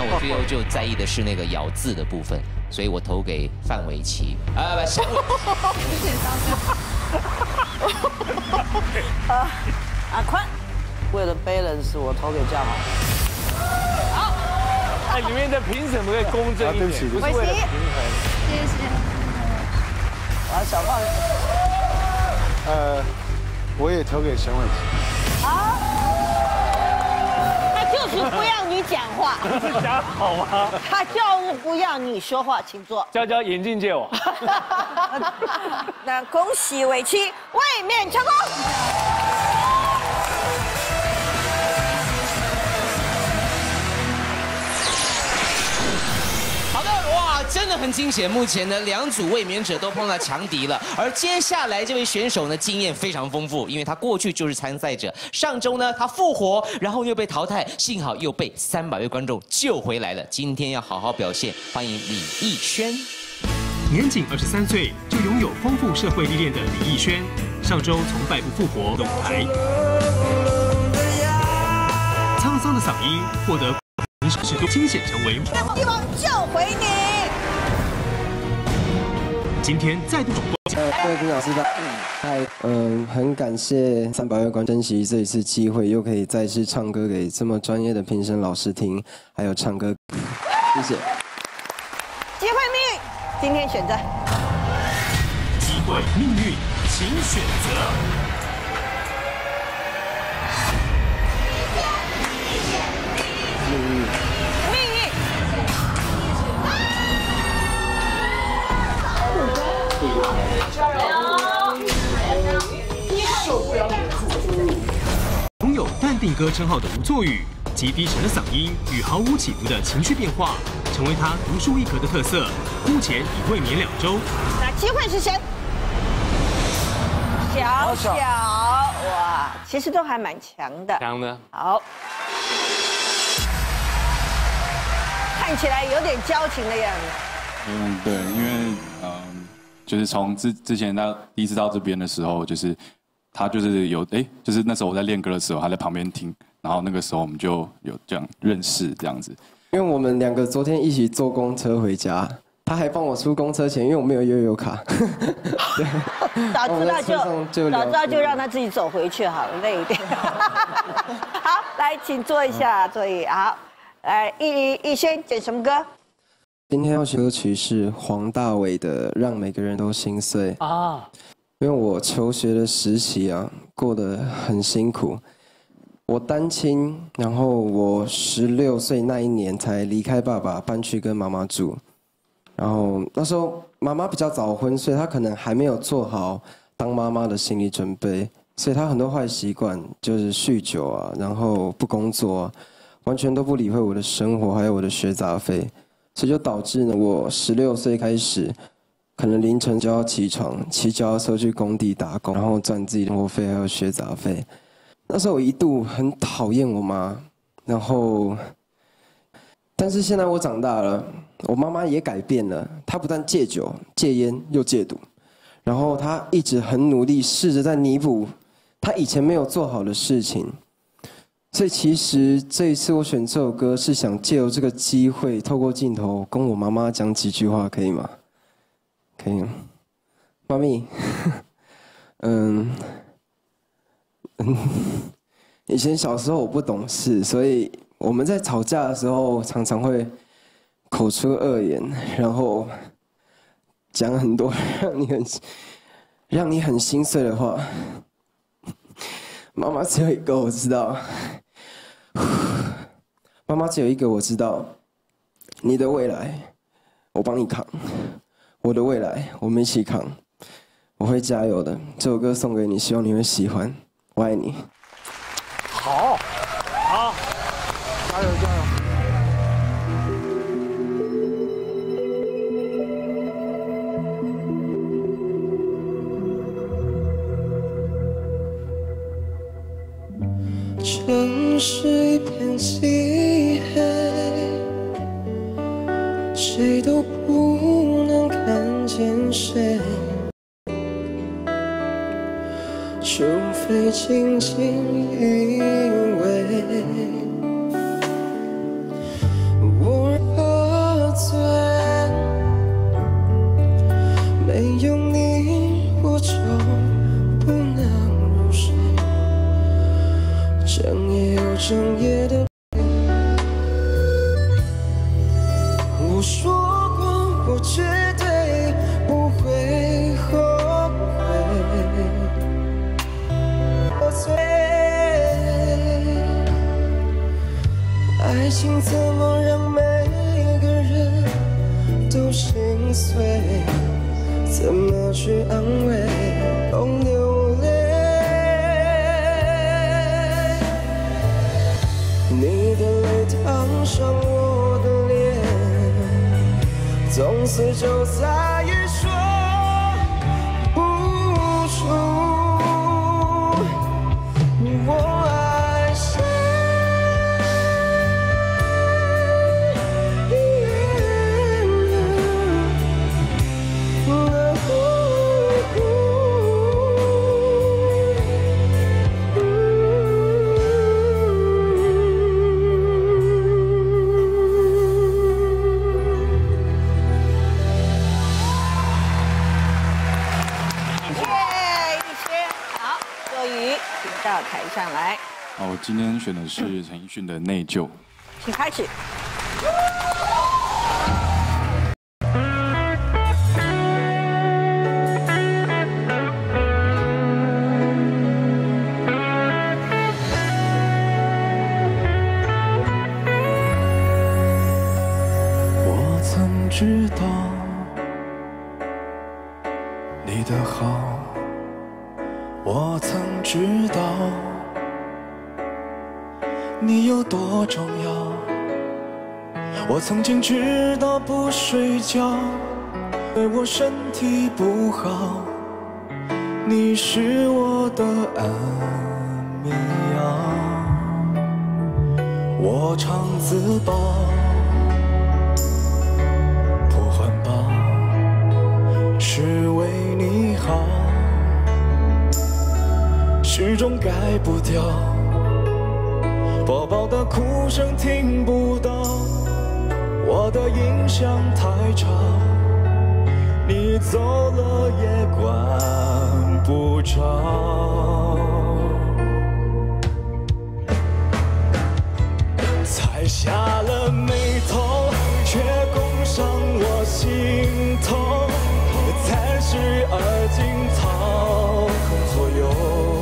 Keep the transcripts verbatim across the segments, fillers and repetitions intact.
那我最后就在意的是那个咬字的部分，所以我投给范玮琪啊，不，尚雯琪。啊，阿宽，为了 balance， 我投给嘉豪。好， 哎，里面的评审可以公正一点，不是为了平衡。 谢谢。 啊，小胖。 呃，我也投给沈玮琪。 好。他就是不要你讲话。 不是讲好吗？ 他就是不要你说话，请坐。 娇娇，眼镜借我。 那恭喜玮琪卫冕成功。 好的，哇，真的很惊险。目前呢，两组卫冕者都碰到强敌了，而接下来这位选手呢，经验非常丰富，因为他过去就是参赛者。上周呢，他复活，然后又被淘汰，幸好又被三百位观众救回来了。今天要好好表现，欢迎李艺轩。 年仅二十三岁就拥有丰富社会历练的李艺轩，上周从败部复活的舞台，沧桑的嗓音获得始终惊险成为帝王救回你。 今天再度闯关。 呃，各位评老师的，嗨，嗯，很感谢三百位观众珍惜这一次机会，又可以再次唱歌给这么专业的评审老师听，还有唱歌，谢谢。 机会命运，今天选择。 机会命运，请选择。 命运。 命运。加油！ 拥有淡定歌称号的吴作宇，极低沉的嗓音与毫无起伏的情绪变化，成为他独树一格的特色。目前已卫冕两周。 那机会是谁？小小哇，其实都还蛮强的。 强的。 好，看起来有点交情的样子。 嗯，对，因为嗯，就是从之之前到第一次到这边的时候，就是他就是有哎，就是那时候我在练歌的时候，他在旁边听，然后那个时候我们就有这样认识这样子。 因为我们两个昨天一起坐公车回家，他还帮我出公车钱，因为我没有悠游卡。对， 早知道就早知道就让他自己走回去好了，累一点。好，来，请坐一下座椅。好，来，艺艺轩选什么歌？ 今天要选歌曲是黄大炜的《让每个人都心碎》啊，因为我求学的时期啊，过得很辛苦。我单亲，然后我十六岁那一年才离开爸爸，搬去跟妈妈住。然后那时候妈妈比较早婚，所以她可能还没有做好当妈妈的心理准备，所以她很多坏习惯，就是酗酒啊，然后不工作啊，完全都不理会我的生活，还有我的学杂费。所以就导致呢，我十六岁开始，可能凌晨就要起床，骑脚踏车去工地打工，然后赚自己的生活费还有学杂费。那时候我一度很讨厌我妈，然后，但是现在我长大了，我妈妈也改变了，她不但戒酒、戒烟又戒赌，然后她一直很努力，试着在弥补她以前没有做好的事情。所以其实这一次我选这首歌是想借由这个机会，透过镜头跟我妈妈讲几句话，可以吗？可以吗？妈咪，嗯嗯，以前小时候我不懂事，所以我们在吵架的时候常常会口出恶言，然后讲很多让你很让你很心碎的话。妈妈只有一个我知道。妈妈只有一个我知道，你的未来，我帮你扛；我的未来，我们一起扛。我会加油的。这首歌送给你，希望你会喜欢。我爱你。 好，好，加油加油！ 城市一片漆黑，谁都不能看见谁，除非轻轻依偎。我我说过，我绝对不会后悔。我醉，爱情怎么让每个人都心碎？怎么去安慰？空流泪。你的泪烫伤我的脸，从此就再也说不出我爱谁。 到台上来。 好，我今天选的是陈奕迅的《内疚》， 请开始。 我曾知道你的好。我曾知道你有多重要，我曾经知道不睡觉对我身体不好，你是我的安眠药。我常自暴不环保，是为你好，始终改不掉，宝宝的哭声听不到，我的音响太吵，你走了也管不着，才下了眉头，却攻上我心头，暂时而今掏空所有。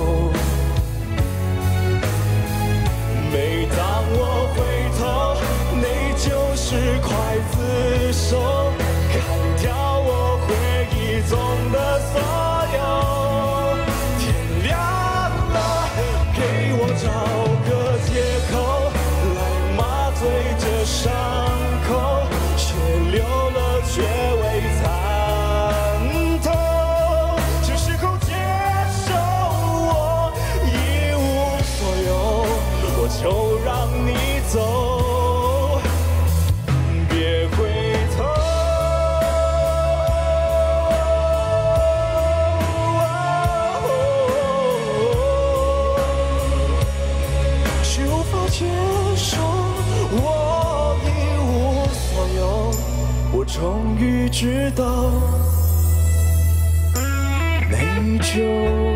每当我回头，内疚是刽子手，砍掉我回忆中的所有。天亮了，给我找个借口来麻醉这伤口，血流了却未参透，是时候接受我一无所有，我就让你走，别回头。是无法接受我一无所有，我终于知道内疚。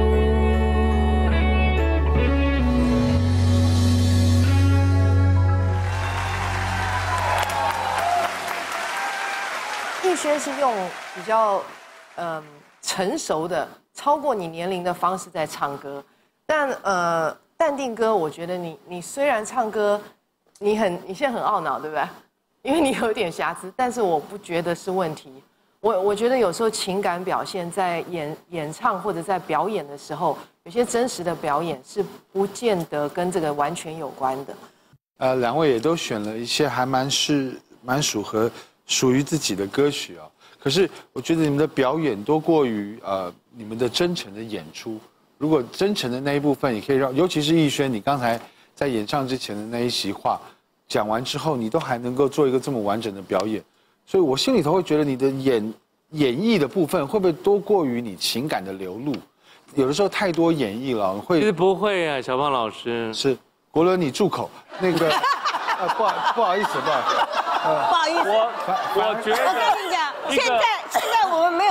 逸轩是用比较嗯、呃、成熟的、超过你年龄的方式在唱歌，但呃淡定哥，我觉得你你虽然唱歌，你很你现在很懊恼，对不对？因为你有点瑕疵，但是我不觉得是问题。我我觉得有时候情感表现在演演唱或者在表演的时候，有些真实的表演是不见得跟这个完全有关的。 呃，两位也都选了一些还蛮是蛮属合属于自己的歌曲啊。可是我觉得你们的表演多过于呃你们的真诚的演出。如果真诚的那一部分，也可以让，尤其是逸轩，你刚才在演唱之前的那一席话讲完之后，你都还能够做一个这么完整的表演，所以我心里头会觉得你的演演绎的部分会不会多过于你情感的流露？有的时候太多演绎了，会其实不会啊，小胖老师是国伦，你住口，那个呃不好不好意思，不好意思， 不好意思， 我我觉得我跟你讲，现在现在我们没有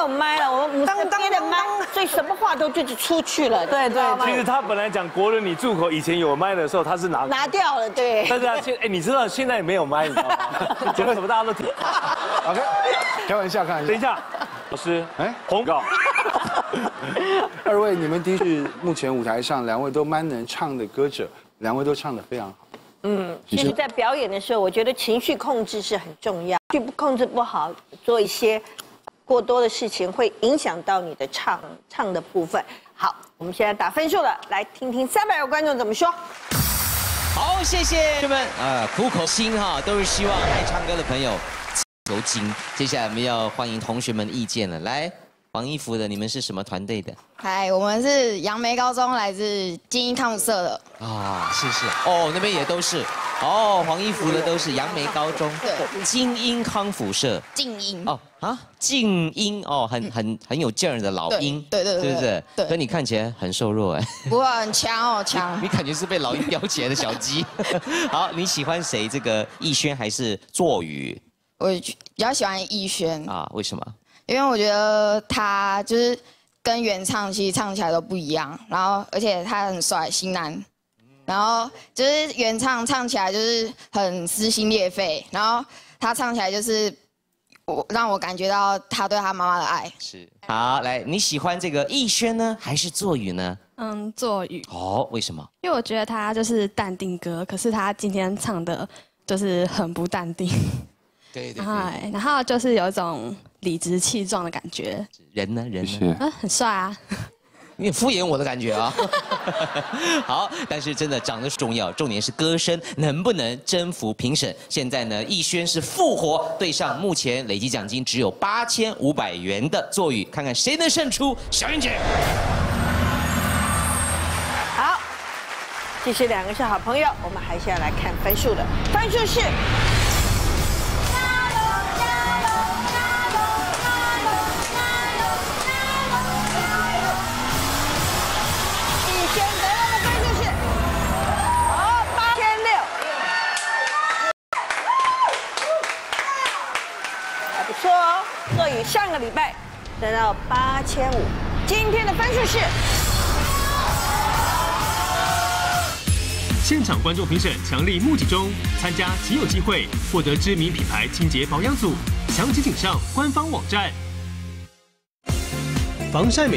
有麦了，我们五十边的麦，所以什么话都就是出去了。 对对， 其实他本来讲国人你住口以前有麦的时候，他是拿拿掉了，对。 但是他现哎，你知道现在没有麦，你知道吗？讲什么大家都听。 OK， 开玩笑，开玩笑。 等一下，老师，哎，红稿。 二位，你们的确是目前舞台上两位都蛮能唱的歌者，两位都唱得非常好。 嗯，其实，在表演的时候，我觉得情绪控制是很重要。情绪控制不好，做一些过多的事情，会影响到你的唱唱的部分。好，我们现在打分数了，来听听三百位观众怎么说。 好，谢谢同学们啊，苦口心哈，都是希望爱唱歌的朋友求精。接下来我们要欢迎同学们的意见了，来。黄衣服的，你们是什么团队的？ 嗨，我们是杨梅高中，来自精英康复社的。 啊，是是，哦，那边也都是，哦，黄衣服的都是杨梅高中， 对， 精英康复社。 静音。 哦啊，静音哦，很很很有劲儿的老鹰， 对对对， 是不是？ 对。 可你看起来很瘦弱哎。 不会，很强哦，强。 你感觉是被老鹰叼起来的小鸡。好，你喜欢谁？这个逸轩还是作宇？ 我比较喜欢逸轩。 啊，为什么？ 因为我觉得他就是跟原唱其实唱起来都不一样，然后而且他很帅，型男，然后就是原唱唱起来就是很撕心裂肺，然后他唱起来就是我让我感觉到他对他妈妈的爱。 是，好，来，你喜欢这个逸轩呢，还是作宇呢？ 嗯，作宇。 哦，为什么？ 因为我觉得他就是淡定歌，可是他今天唱的就是很不淡定。 对对对。 然后就是有一种理直气壮的感觉。 人呢？人呢？ 啊，很帅啊！ 你敷衍我的感觉啊！好，但是真的长得重要，重点是歌声能不能征服评审。现在呢，逸轩是复活对上目前累计奖金只有八千五百元的作宇，看看谁能胜出。小燕姐， 好，其实两个是好朋友，我们还是要来看分数的，分数是。错哦，作宇上个礼拜得到八千五，今天的分数是。 现场观众评审强力募集中，参加即有机会获得知名品牌清洁保养组，详情请上官方网站。防晒美。